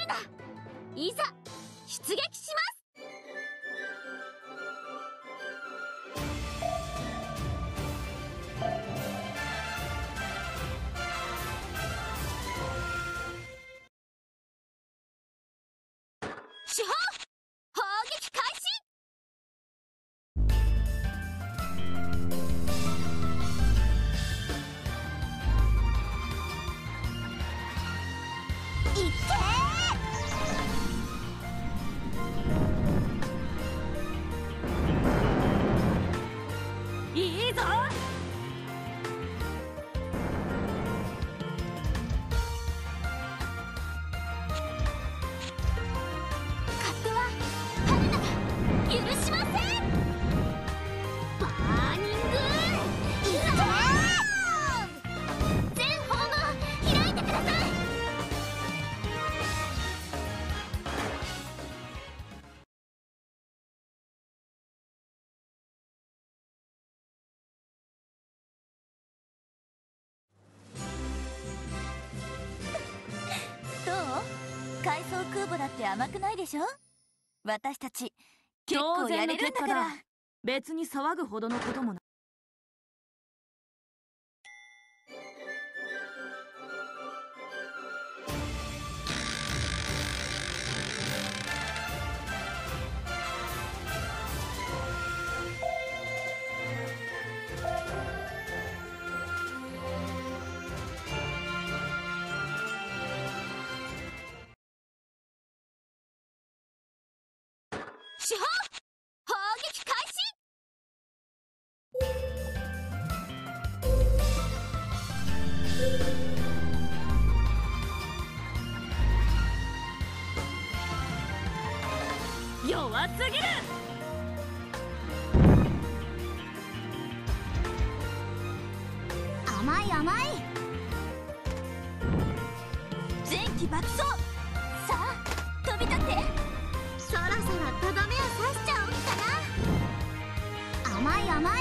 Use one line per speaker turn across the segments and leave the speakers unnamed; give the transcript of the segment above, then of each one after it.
るな。いざ出撃します。主砲砲撃開始。いってー。いいぞ。勝手は春菜が許しません。バーニングいってー。全方門開いてください。どう？海藻空母だって甘くないでしょ？私たち結構やれるんだから。
別に騒ぐほどのこともない。
主砲砲撃開始。
弱すぎる。
甘い甘い。前期爆走。さあ飛び立って。そろそろとどめを刺しちゃおうかな。甘い甘い。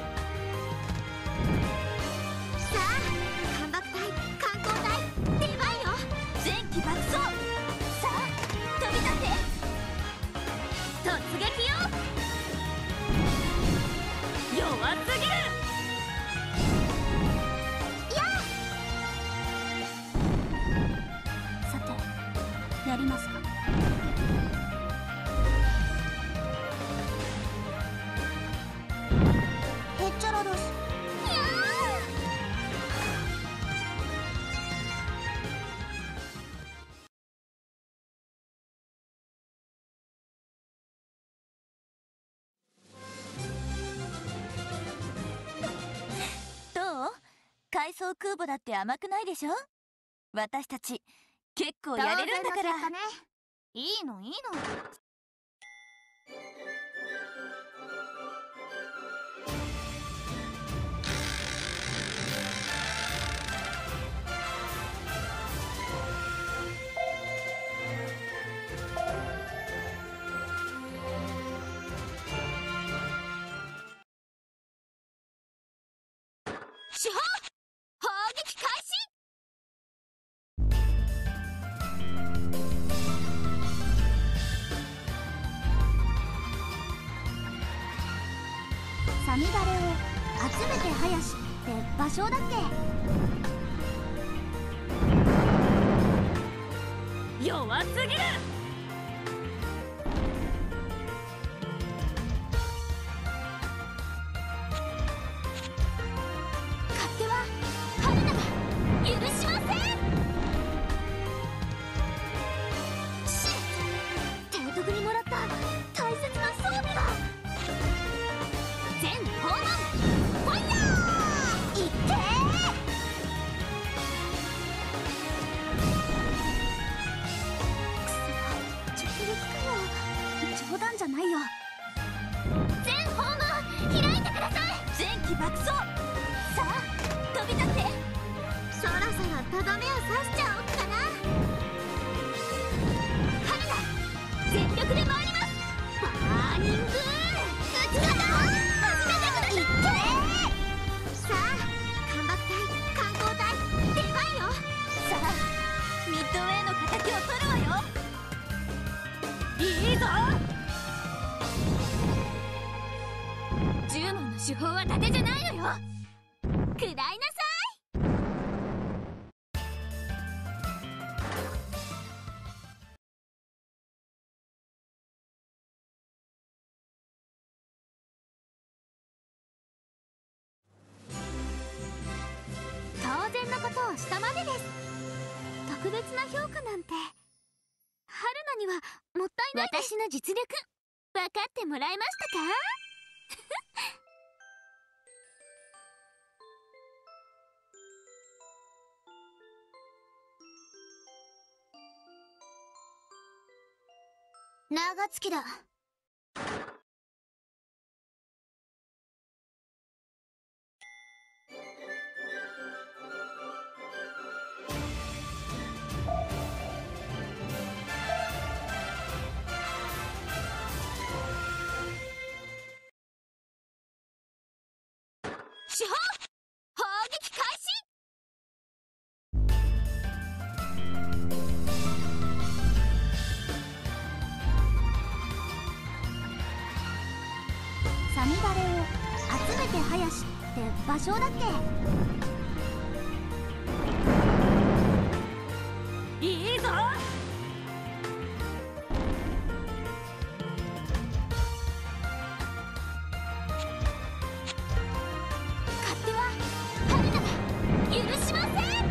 さあ艦爆隊観光隊出番よ。前期爆走。さあ飛び立って。突撃よ。
弱すぎる。
さてやりますか。へっちゃらどす。いやどう？海藻空母だって甘くないでしょ？私たち結構やれるんだから。いいのいいの。主砲砲撃開始。サミダレを集めて林って場所だっけ？
弱すぎる。
勝手は春菜が許しません。シッ！提督にもらった大切な装備が。全方門ファイヤー！いってー！くそ直撃かよ。冗談じゃないよ。全方門開いてください。前期爆走。さあ飛び立って。そろそろとどめを刺しちゃおうかな。春菜全力で回ります。バーニング打ち方始めてください。いってー。さあ艦爆隊観光隊出番よ。さあミッドウェイの敵を取るわよ。 10問の手法は伊達じゃないのよ。食らいなさい。当然のことをしたまでです。特別な評価なんて春菜にはもったいないです。私の実力分かってもらえましたか？長月だ。手法砲撃開始。サミダレを集めて林って場所だっけ？
いいぞ。
勝手は春菜が許しません。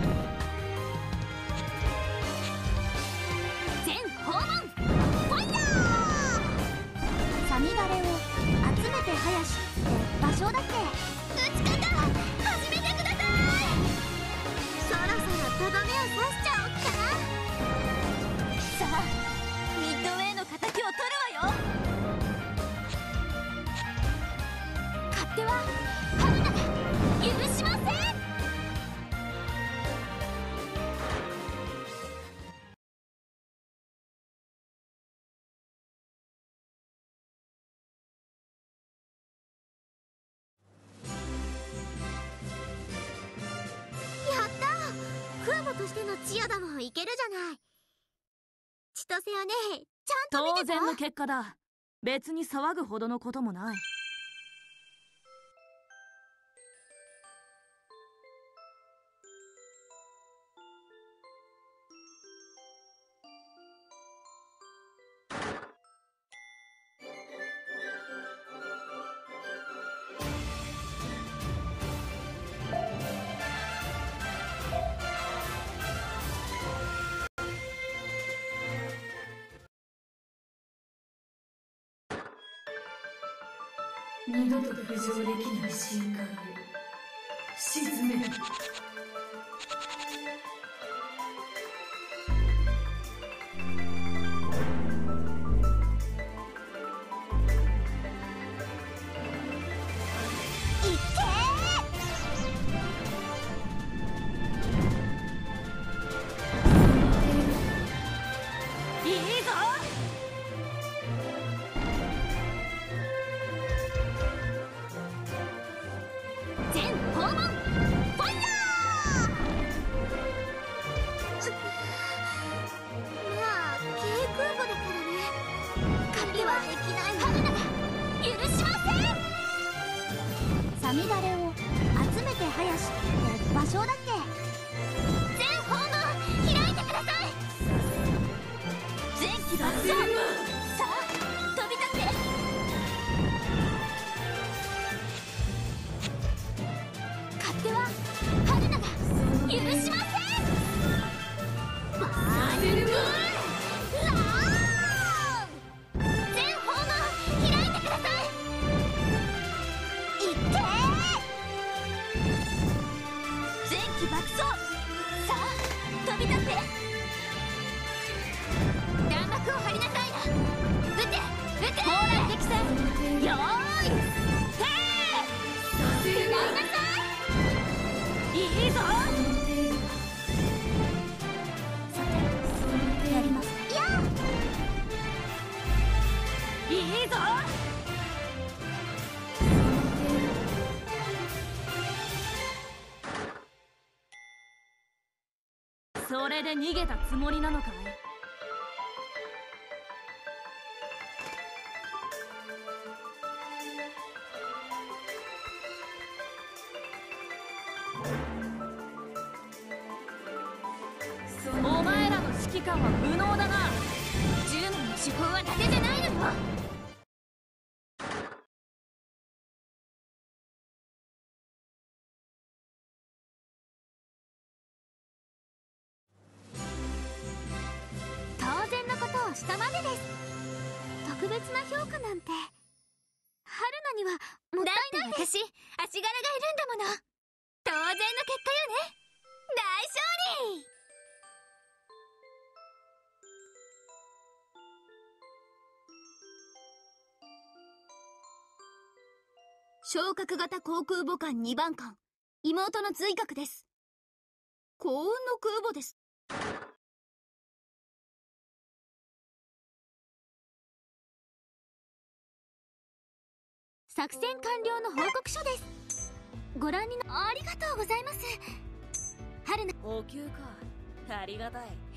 全訪問ファイヤー。サミダレを集めて林って場所だっけ？打ち方始めてください。そろそろとどめを刺しちゃおっかな。さあミッドウェイの敵を取るわよ。勝手は春菜が許しません。やったー。クワモとしての千代田もいけるじゃない。千歳はね、ちゃんと見てた。
当然の結果だ。別に騒ぐほどのこともない。
二度と浮上できない深海へ沈める。
サミダレを集めて林って場所だっけ？全訪問開いてください。全機爆走。さあ飛び立って。勝手は春菜が許しません。バーネルムーンラーン。全訪問開いてください。いって全機爆走。さあ飛び立って。弾幕を張りなさいな。撃て撃て。砲弾撃戦。よーいへー。食らいなさい。いいぞ。さてやります。いや
いいぞ。それで逃げたつもりなのかい？ お前らの指揮官は無能だな。
10年の手法は伊達じゃないのよ。当然のことをしたまでです。特別な評価なんて春菜にはもったいないです。だって私足柄がいるんだもの。当然の結果よね。大勝利。昇格型航空母艦2番艦、妹の随格です。幸運の空母です。作戦完了の報告書です。ご覧になありがとうございます。春菜。
補給か。ありがたい。